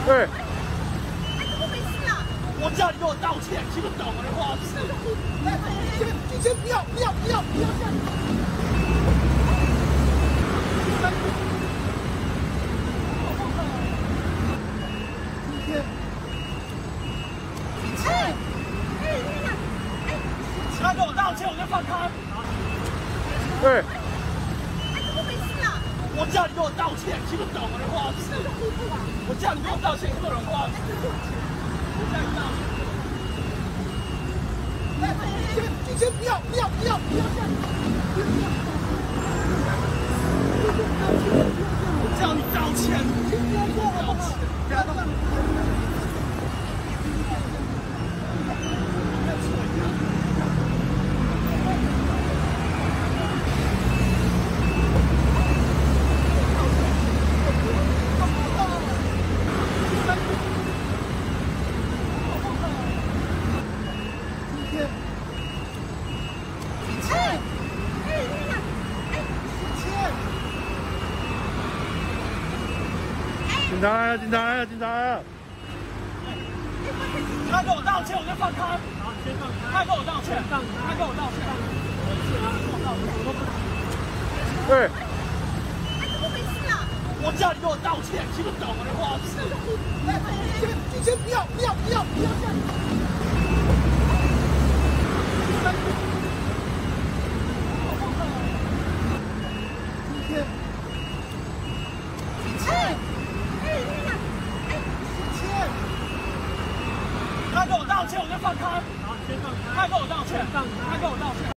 对。 怎么回事啊？ 我叫你给我道歉，听不懂我的话是？你先不要这样！他给我道歉，我就放开。 对。 怎么回事啊？ 我叫你给我道歉，听不懂我的话是？我叫你给我道歉，听不懂话。我叫你道歉。你先不要这样！我叫你道歉，道歉，不要动。 警察来了！ 他给我道歉，我就放开。好，先放开。他给我道歉，他给我道歉。 对。 怎么回事啊？ 我叫你给我道歉，听不懂我的话是？你先不要这样！他给我道歉，我就放开。好，先放开。他给我道歉，他给我道歉。